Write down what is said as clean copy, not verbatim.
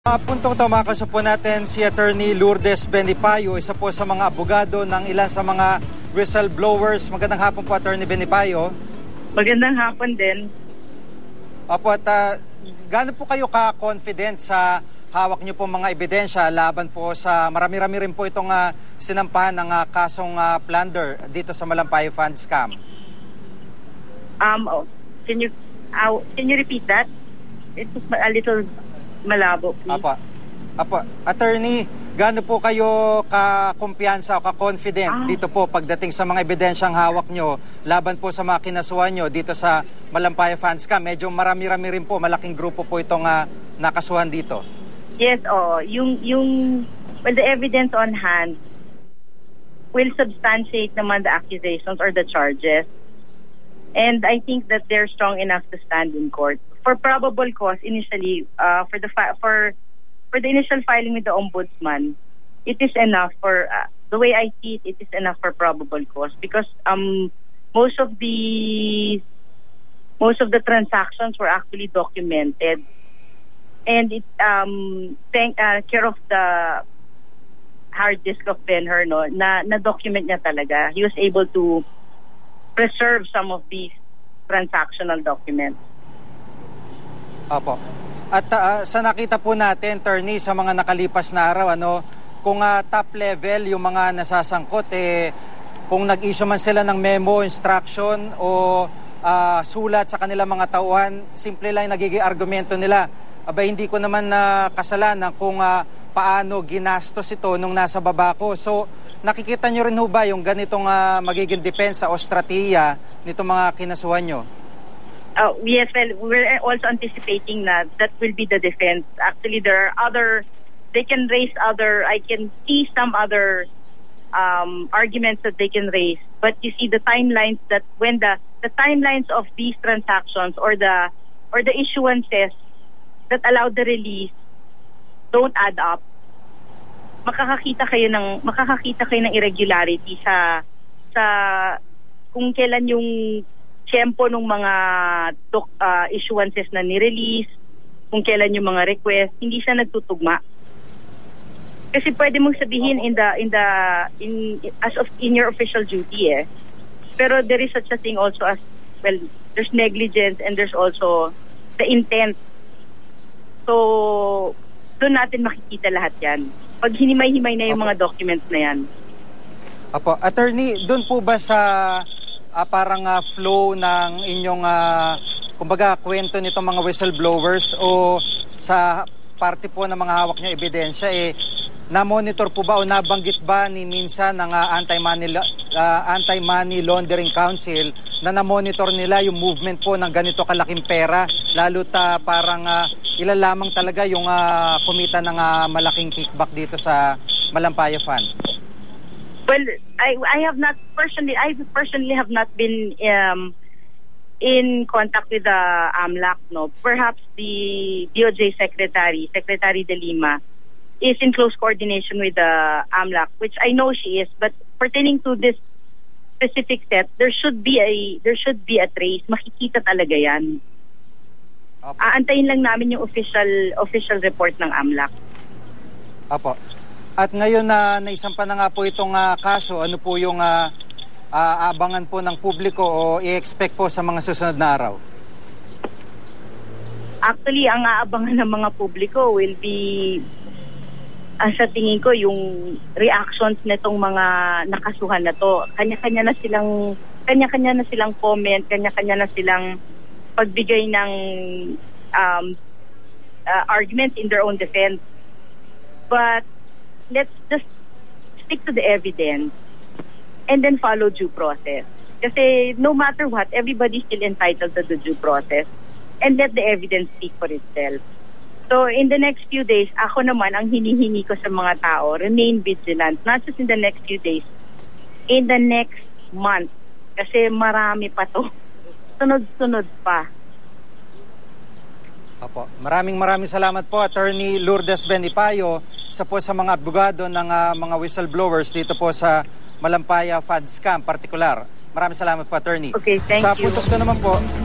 Puntong tumakaso po natin si Attorney Lourdes Benipayo, isa po sa mga abogado ng ilan sa mga whistleblowers. Magandang hapon po, Attorney Benipayo. Magandang hapon din. Opo, at gaano po kayo ka-confident sa hawak niyo po mga ebidensya laban po sa marami-rami rin po itong sinampahan ng kasong plunder dito sa Malampaya Fund Scam? Can you repeat that? It's a little malabo, please. Apo. Attorney, gaano po kayo ka-kumpiyansa o ka-confident dito po pagdating sa mga ebidensyang hawak nyo laban po sa mga kinasuhan nyo dito sa Malampaya Fund Scam? Medyo marami-rami rin po, malaking grupo po itong nakasuhan dito. Yes, the evidence on hand will substantiate naman the accusations or the charges. And I think that they're strong enough to stand in court. For probable cause, initially, for the initial filing with the ombudsman, it is enough for the way I see it. It is enough for probable cause because most of the transactions were actually documented, and it care of the hard disk of Ben-Hur, no, na document niya talaga. He was able to preserve some of these transactional documents. Opo. At sa nakita po natin, attorney, sa mga nakalipas na araw, kung top level yung mga nasasangkot, kung nag-issue man sila ng memo, instruction o sulat sa kanilang mga tauhan, simple lang nagiging argumento nila. Aba, hindi ko naman kasalanan kung paano ginastos ito nung nasa baba ko. So, nakikita nyo rin ho ba yung ganitong magiging depensa o strategiya nitong mga kinasuhan nyo? Yes, well, we're also anticipating that will be the defense. Actually, there are I can see some other arguments that they can raise. But you see the timelines that when the timelines of these transactions or the issuances that allow the release don't add up, makakakita kayo ng irregularity sa kung kailan yung tempo ng mga issuances na ni-release, kung kailan yung mga request, hindi siya nagtutugma. Kasi pwede mong sabihin in your official duty Pero there is such a thing also as, well, there's negligence and there's also the intent. So, doon natin makikita lahat yan. Pag hinimay-himay na yung mga documents na yan. Apo, attorney, doon po ba sa parang flow ng inyong kumbaga kwento nitong mga whistleblowers o sa parte po ng mga hawak nyo ebidensya, na-monitor po ba o nabanggit ba ni minsan ng Anti-Money Laundering Council na na-monitor nila yung movement po ng ganito kalaking pera, lalo parang ilan lamang talaga yung kumita ng malaking kickback dito sa Malampaya Fund? Well, I personally have not been in contact with the AMLAC. No, perhaps the DOJ Secretary De Lima, is in close coordination with the AMLAC, which I know she is. But pertaining to this specific set, there should be a trace. Makikita talaga yan. Opo. Aantayin lang namin yung official report ng AMLAC. Apo. At ngayon na naisampa na nga po itong kaso, ano po yung abangan po ng publiko o i-expect po sa mga susunod na araw? Actually, ang aabangan ng mga publiko will be, sa tingin ko, yung reactions nitong mga nakasuhan na to. Kanya-kanya na silang comment, kanya-kanya na silang pagbigay ng arguments in their own defense. But let's just stick to the evidence and then follow due process. Kasi no matter what, everybody's still entitled to the due process and let the evidence speak for itself. So in the next few days, ako naman ang hinihingi ko sa mga tao, remain vigilant, not just in the next few days, in the next month. Kasi marami pa to. Sunod-sunod pa. Apo. Maraming salamat po, Attorney Lourdes Benipayo, sa mga abogado ng mga whistleblowers dito po sa Malampaya Fund Scam partikular. Maraming salamat po, Attorney. Okay, thank you. Sa puntos ko naman po,